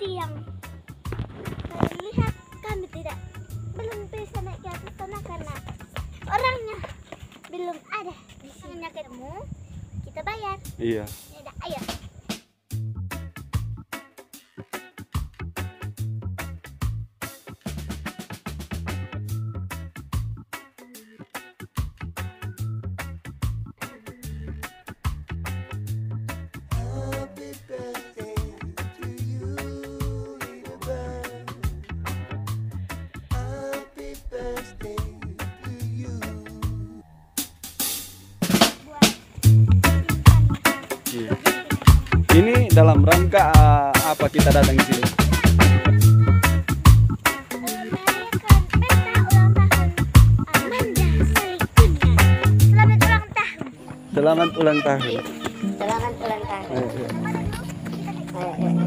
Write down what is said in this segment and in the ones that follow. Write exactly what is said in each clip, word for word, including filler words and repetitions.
siang. Kalian lihat kami tidak belum bisa naik ke atas sana karena orangnya belum ada. Di sini ketemu, kita bayar. Iya. Yaudah, ayo. Ini dalam rangka uh, apa kita datang di sini? Merayakan pesta ulang tahun Amanda Saifunya. Selamat ulang tahun. Selamat ulang tahun. Selamat ulang tahun. Ayo, ayo. Ayo, ayo.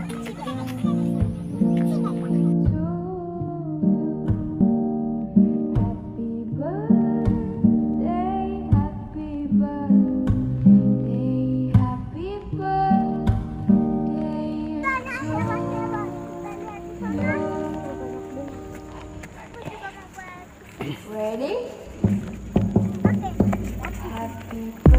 Ready? Happy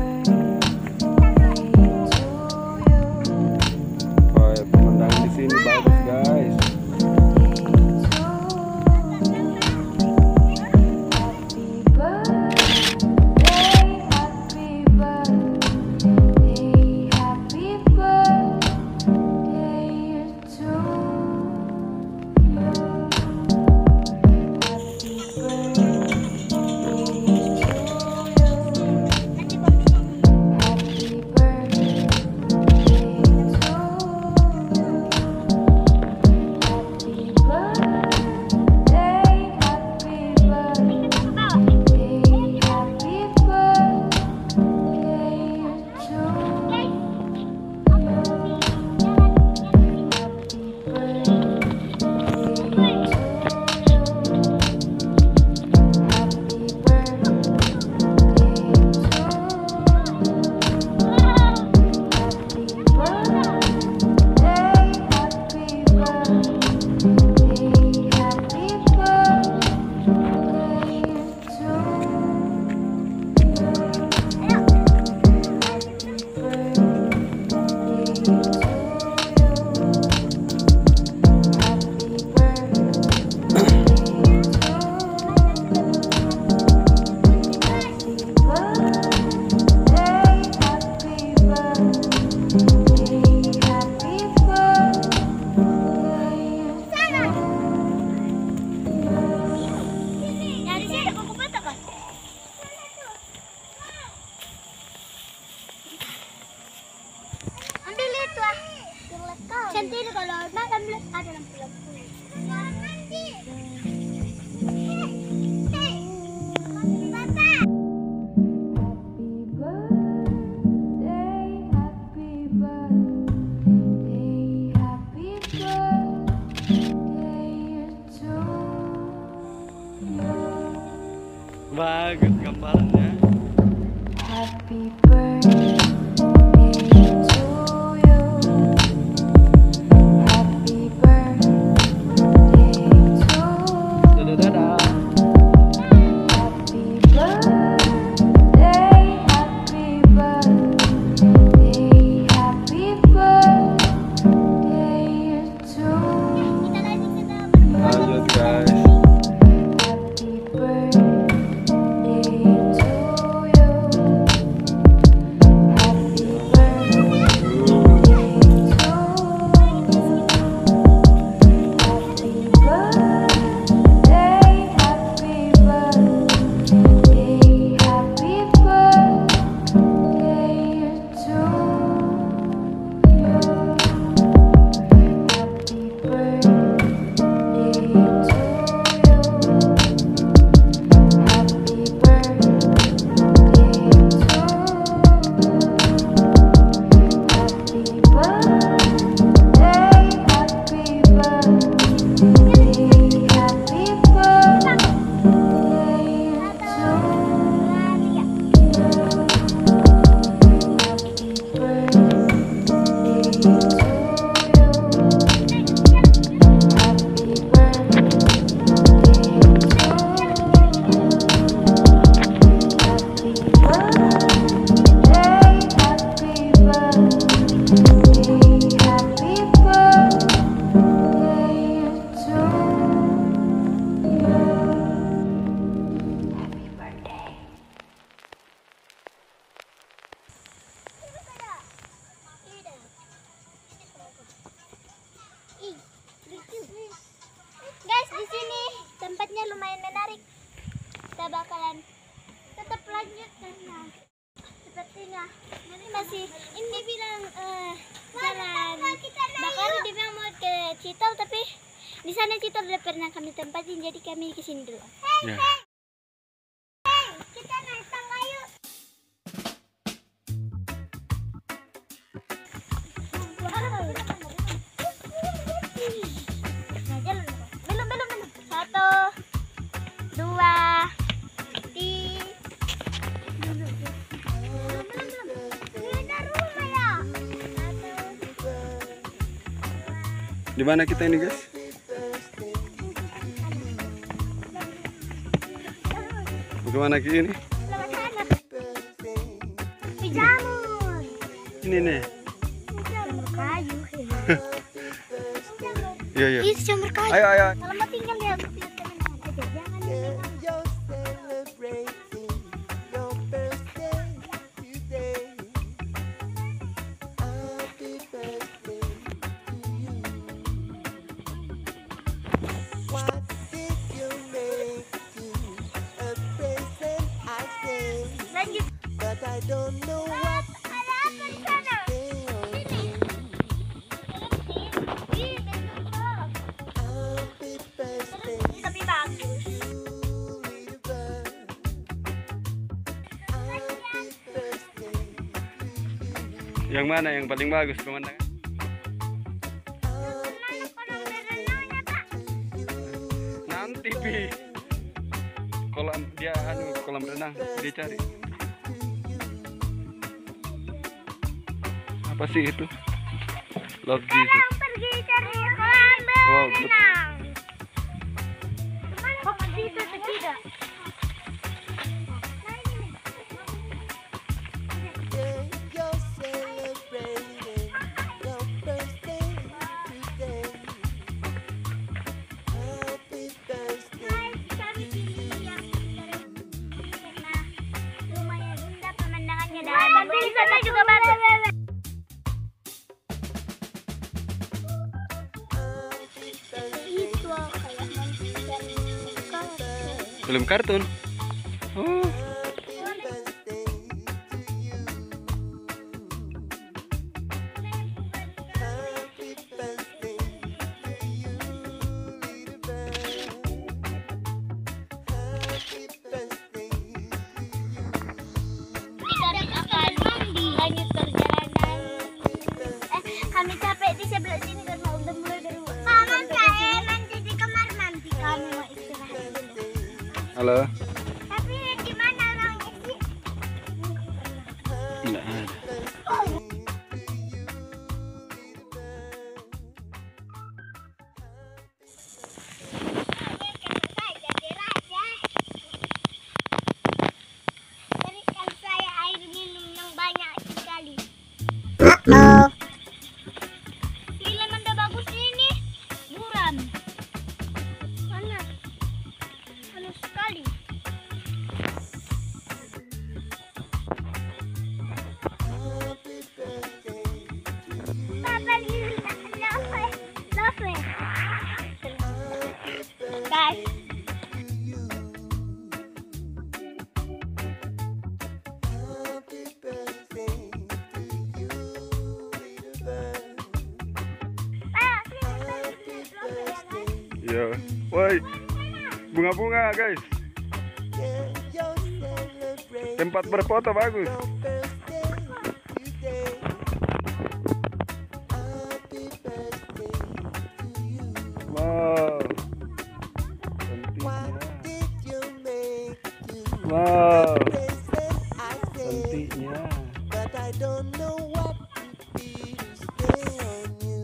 Oh, ya, pemandangan di sini bagus guys. Cantik kalau malam ada lampu-lampu. Bagus gambarnya. Happy birthday to you. Happy birthday to Happy birthday to you. Happy birthday. Guys, di sini tempatnya lumayan menarik. Kita bakalan tetap lanjut karena sepertinya nanti masih ini bilang eh, jalan bakal dibilang mau ke Citol, tapi di sana Citol udah pernah kami tempatin, jadi kami kesini dulu. Ya. Kita naik tangga yuk. Nah, jalan dulu. Belum, belum, belum. Satu, dua, tiga. Belum, belum, belum. Ini ada rumah ya. Satu, Di mana kita ini, guys? Bagaimana ki ini? lewat sana. Pijamur. Ini nih. Jamur kayu. Iya, iya. Itu jamur kayu. Ayo, ayo. Kalau mau tinggal ya lihat teman-teman aja, jangan di lanjut. But I don't know what Ada apa di sana? Sini. Ih, bentuk. happy birthday Terus tapi bagus. little bird. Happy birthday. Yang mana yang paling bagus pemandangan? Mana kolam berenangnya, Pak? Nanti Pi. Kolam dia anu kolam renang dia cari. Apa sih itu? Love Jesus. Sekarang pergi cari kolam Wow, betul. berenang. Kemana kok di situ tidak? Nah, ini nih. Yeah, you're celebrating your birthday today. Happy birthday. Guys, kami pilih yang karena lumayan indah pemandangannya, dan di sana juga bagus. Happy birthday. Itu kayak monster. Film kartun. Oh, Happy birthday to you. Happy birthday to you, little bird. Happy birthday to you. Kita akan lanjut perjalanan. Eh, kami capek di sebelah sini karena udah mulai dari Paman saya nanti di kamar nanti kami mau istirahat dulu. halo. Tapi di mana orangnya sih? Enggak ada. Berikan saya air minum yang banyak sekali. Film Anda bagus ini, buram. Panas, panas sekali. Happy birthday to you. Papa ini love, love. Happy birthday Guys, to you. Happy birthday to you, little bird. ah, sini Happy birthday. Iya. Woi, bunga-bunga guys. Yeah, you're celebrating Tempat berfoto bagus. your birthday today. Happy birthday to you. Wow. What Cantiknya. did you make you? Wow. Present I say, Cantiknya. but I don't know what to be to stay on you.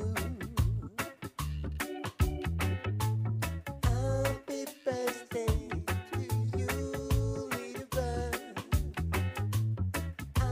Happy birthday to you, little bird.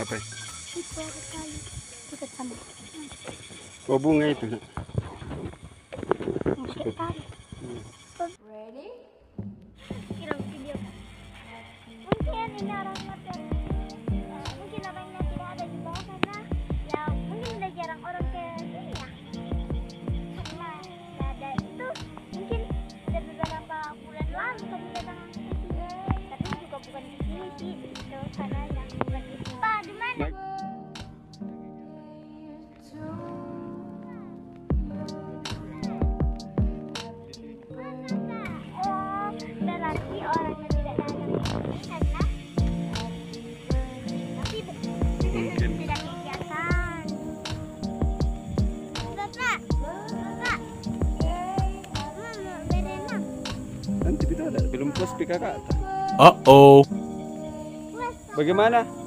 Apa? ya? Itu ada kali. Dekat sama. Oh, bunga itu. Dekat kali. Ready? Kirim video kan. Mungkin ini orangnya ter, eh, mungkin orangnya tidak ada di bawah karena ya mungkin udah jarang orang ke sini ya. Karena nggak ada itu mungkin udah beberapa bulan lalu kami datang ke sini. Tapi juga bukan di sini sih, itu sana yang bukan di sini. Pak, di mana? Naik. Oh, berarti orangnya tidak datang ke sini karena tapi Mungkin. tidak kegiatan. Bapak, bapak, mama berenang. Nanti kita ada belum puas P K K. Uh-oh. Puas, Bagaimana?